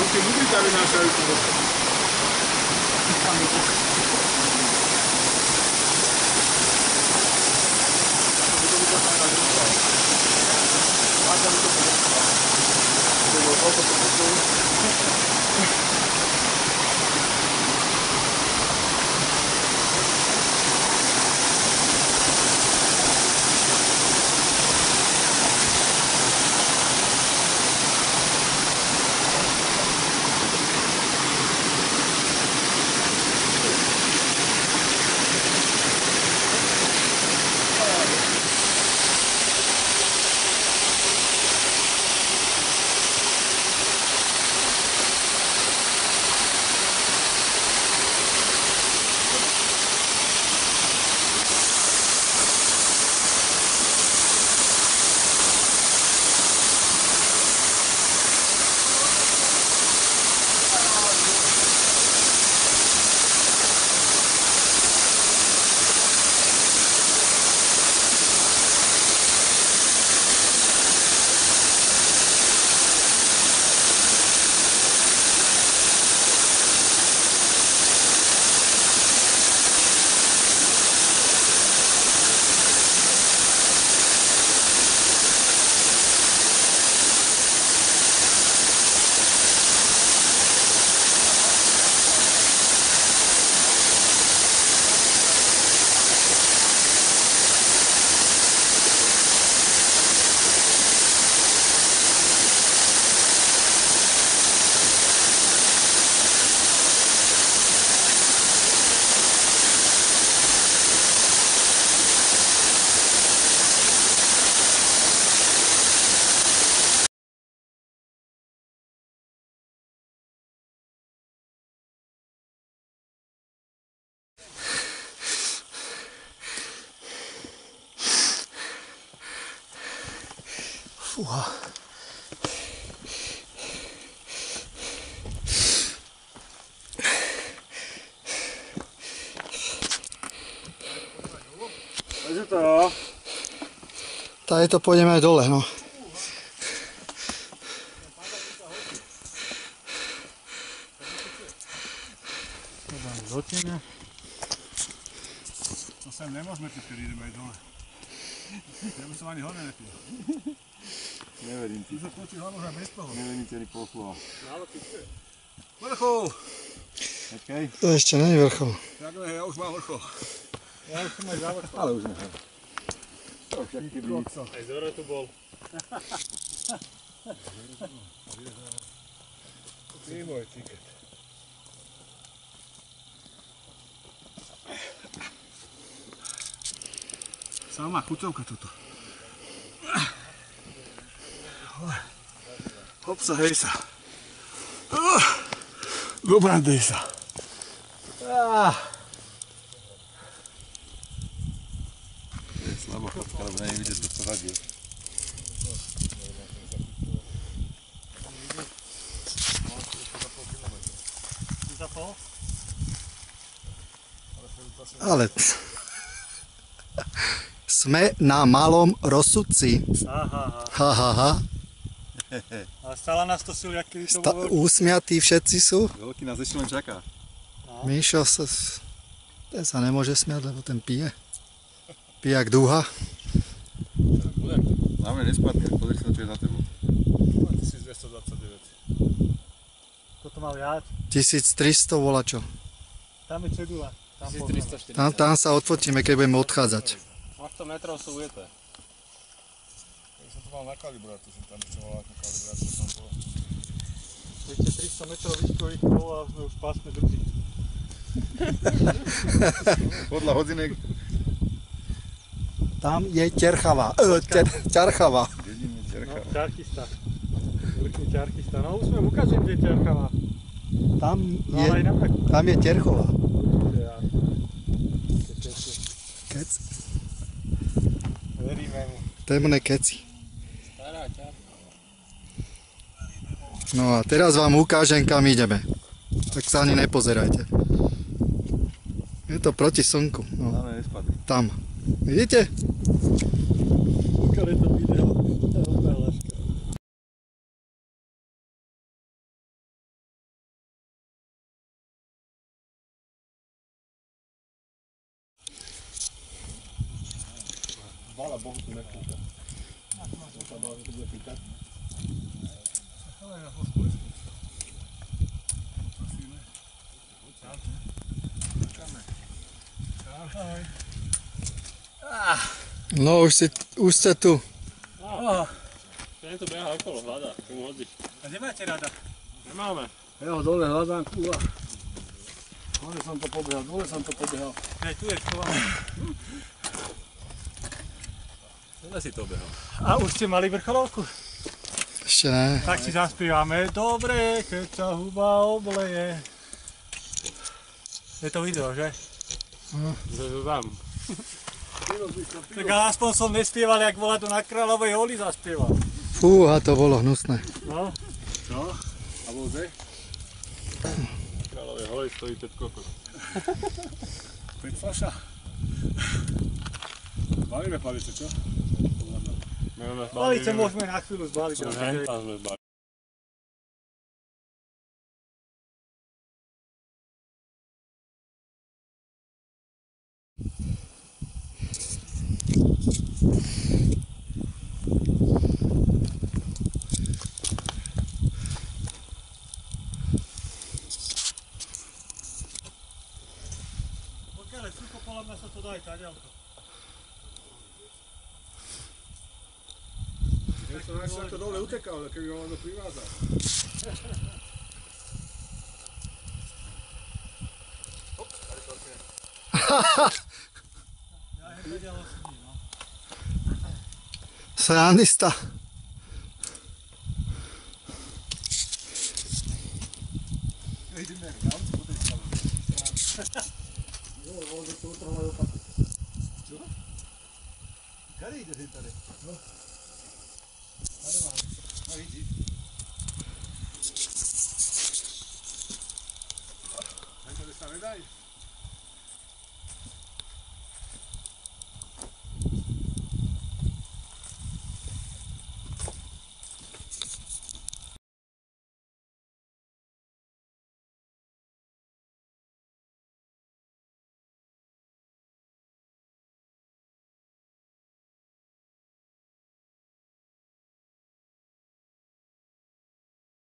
tie bublíka vynášajú tu. Fúha. Takže to jo. Tady to pôjdeme aj dole, no. Dotiene. No sem nemôžeme, keď ideme aj dole. Ja by som ani hore nepil. Neverím ti. Tu sa točí hlavu aj bez toho. Neverím ti ani pol slova. Málo ty tu je. Vrchol! Počkaj. To ešte není vrchol. Takhle, ja už mám vrchol. Ja už som aj za vrchol. Ale už nechám. To však keby... Aj Zoro tu bol. Ty môj tiket. Sama chuťovka toto. Hop sa, hej sa. Dobrandej sa. Je slabo chodka, lebo neviem vidieť to, co vadí. Ale... Sme na malom rozsudci. Aha. Ha, ha, ha. Ale stále nás to silí, aký to bolo. Úsmiatí všetci sú. Veľký nás ešte len čaká. Míšo sa... Ten sa nemôže smiať, lebo ten pije. Pije jak dúha. Na mňa nespadne, pozri sa, čo je za tebou. 1229. Toto mal viac. 1300 volačo. Tam je cedula. 1340. Tam sa odfotíme, keď budeme odchádzať. Máš 100 metrov sú ujete. Ja som to mal na kalibrátu, som tam ešte mal na kalibrátu, tam bolo. Ešte 300 metrov výškových bolo a sme už v pásme druzí. Podľa hodinek. Tam je Terchava. Ťarchava. Dedine Terchava. No, Ťarchista. Vrchný Ťarchista. No už sme ukážem, kde je Ťarchava. Tam je Terchova. Ja. Kec. Veríme mu. Temné keci. Stará ťarka. No a teraz vám ukážem, kam ideme. Tak sa ani nepozerajte. Je to proti slnku. No, Na mňa nespadne. tam. Vidíte? Ukáže to video. Bohu tu nekúka. Sa bol, že to bude pýtať. Ale na hospodu. Ahoj. No už ste tu. Ja to beha okolo, hľadá, čo mu hodíš. A nemáte rada? Nemáme. Ja ho dole hľadám, kúha. Dole som to pobehal. Hej, tu je schované. Dole si to behal. A už ste mali vrcholovku? Ešte ne. Tak si zaspívame. Dobre, keď sa huba obleje. Je to video, že? Vám. Tak aspoň som nespieval, jak bola tu na Kráľovej holi zaspieval. Fúha, to bolo hnusné. No. Čo? A bol kde? Kráľové hory stojí 5 kokos. 5 fľaša. Balíme palice, čo? Palice môžeme na chvíľu zbaliť. Tam sme zbali. Pokiaľ je sucho, podľa mňa sa to dá aj taďalko. Ja som to dole utekal, ale keby ho len privázal. Ja hneď taďalo sedí, no. Srandista. Kade ide sem tady? No. Tady mám. No, vidíš.